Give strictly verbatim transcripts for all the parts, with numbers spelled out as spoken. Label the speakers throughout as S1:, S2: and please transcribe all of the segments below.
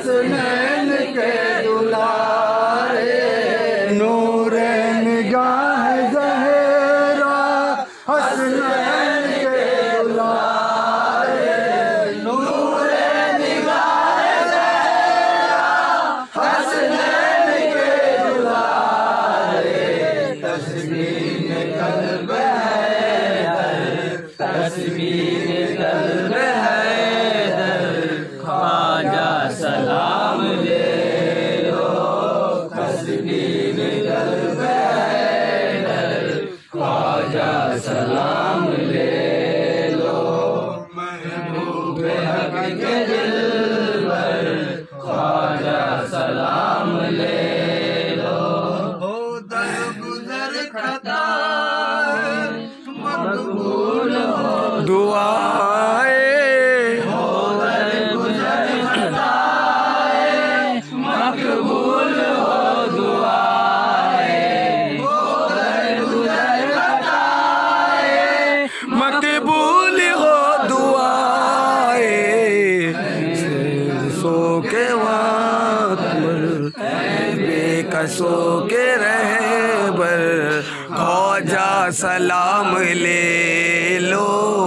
S1: हसनैन के दुलारे, नूरे निगाह ज़हरा हसनैन के दुलारे, नूरे निगाह ज़हरा हसनैन के दुलारे, तस्मीन कल्ब हैदर, तस्मीन कल्ब हैदर, ख्वाजा सलाम ले लो, तस्मीन कल्ब हैदर, ख्वाजा सलाम ले लो, महबूब हक के दिलबर, ख्वाजा सलाम ले लो, हो दर गुजर खता मकबूल हो दुआएं, हो दर गुजर खताएं मकबूल हो दुआएं, हो दर गुजर खताएं मकबूल हो दुआएं, सो के वक्त बेकसो के रहबर, ख्वाजा सलाम ले लो,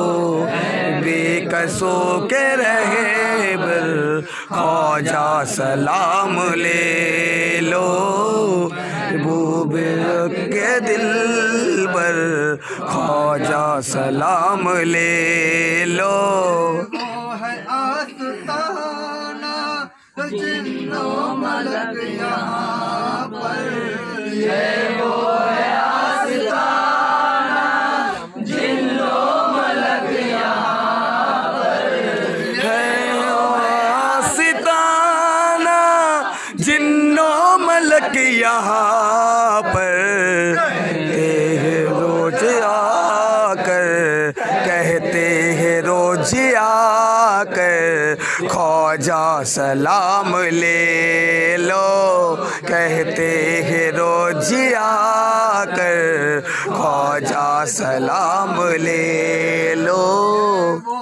S1: बेकसो के रहबर, ख्वाजा सलाम ले लो, महबूब के दिलबर, ख्वाजा सलाम ले लो, है आस्ताना जिन्नो मलक यहाँ पर, ये वो है आस्ताना जिन्नो मलक यहाँ पर, है वो आस्ताना जिन्नो मलक यहाँ पर, रोज आकर कहते हैं रोज आकर, ख्वाजा सलाम ले लो, कहते हैं रोज आकर, ख्वाजा सलाम ले लो।